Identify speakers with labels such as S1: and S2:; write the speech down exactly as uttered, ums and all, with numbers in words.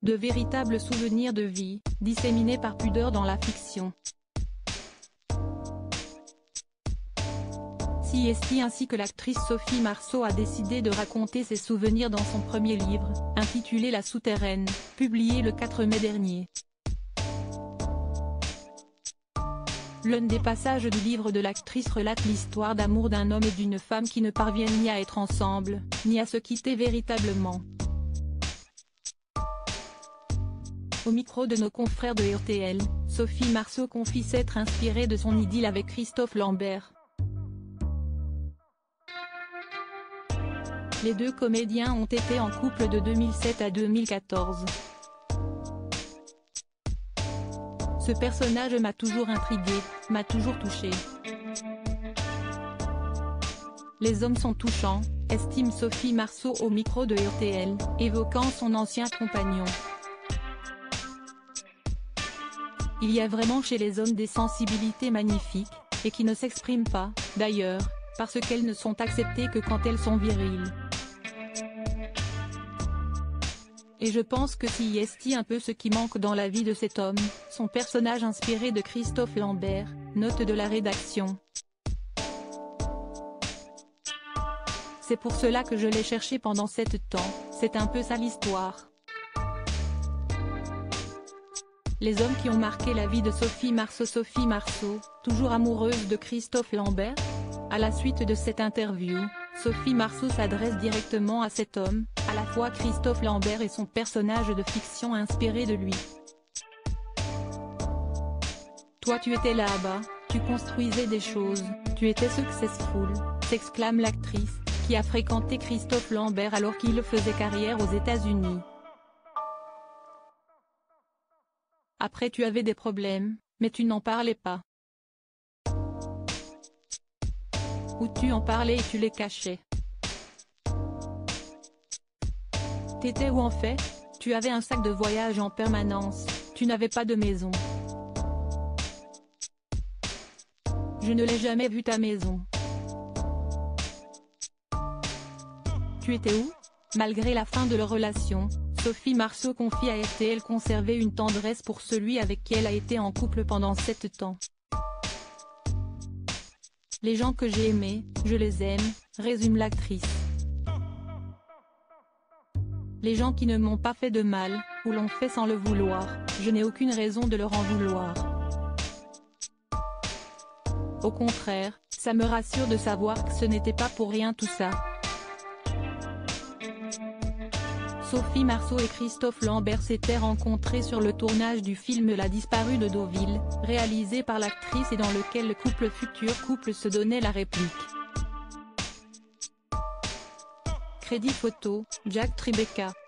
S1: de véritables souvenirs de vie, disséminés par pudeur dans la fiction. C S T ainsi que l'actrice Sophie Marceau a décidé de raconter ses souvenirs dans son premier livre, intitulé La Souterraine, publié le quatre mai dernier. L'un des passages du livre de l'actrice relate l'histoire d'amour d'un homme et d'une femme qui ne parviennent ni à être ensemble, ni à se quitter véritablement. Au micro de nos confrères de R T L, Sophie Marceau confie s'être inspirée de son idylle avec Christophe Lambert. Les deux comédiens ont été en couple de deux mille sept à deux mille quatorze. Ce personnage m'a toujours intrigué, m'a toujours touché. Les hommes sont touchants, estime Sophie Marceau au micro de R T L, évoquant son ancien compagnon. Il y a vraiment chez les hommes des sensibilités magnifiques, et qui ne s'expriment pas, d'ailleurs, parce qu'elles ne sont acceptées que quand elles sont viriles. Et je pense que c'est un peu ce qui manque dans la vie de cet homme, son personnage inspiré de Christophe Lambert, note de la rédaction. C'est pour cela que je l'ai cherché pendant sept temps, c'est un peu ça l'histoire. Les hommes qui ont marqué la vie de Sophie Marceau. Sophie Marceau, toujours amoureuse de Christophe Lambert? À la suite de cette interview, Sophie Marceau s'adresse directement à cet homme, à la fois Christophe Lambert et son personnage de fiction inspiré de lui. Toi tu étais là-bas, tu construisais des choses, tu étais successful, s'exclame l'actrice, qui a fréquenté Christophe Lambert alors qu'il faisait carrière aux États-Unis. Après tu avais des problèmes, mais tu n'en parlais pas. Ou tu en parlais et tu les cachais. T'étais où en fait? Tu avais un sac de voyage en permanence, tu n'avais pas de maison. Je ne l'ai jamais vu ta maison. Tu étais où? Malgré la fin de leur relation, Sophie Marceau confie à R T L conserver une tendresse pour celui avec qui elle a été en couple pendant sept ans. Les gens que j'ai aimés, je les aime, résume l'actrice. Les gens qui ne m'ont pas fait de mal, ou l'ont fait sans le vouloir, je n'ai aucune raison de leur en vouloir. Au contraire, ça me rassure de savoir que ce n'était pas pour rien tout ça. Sophie Marceau et Christophe Lambert s'étaient rencontrés sur le tournage du film La disparue de Deauville, réalisé par l'actrice et dans lequel le couple futur couple se donnait la réplique. Crédit photo, Jack Tribeca.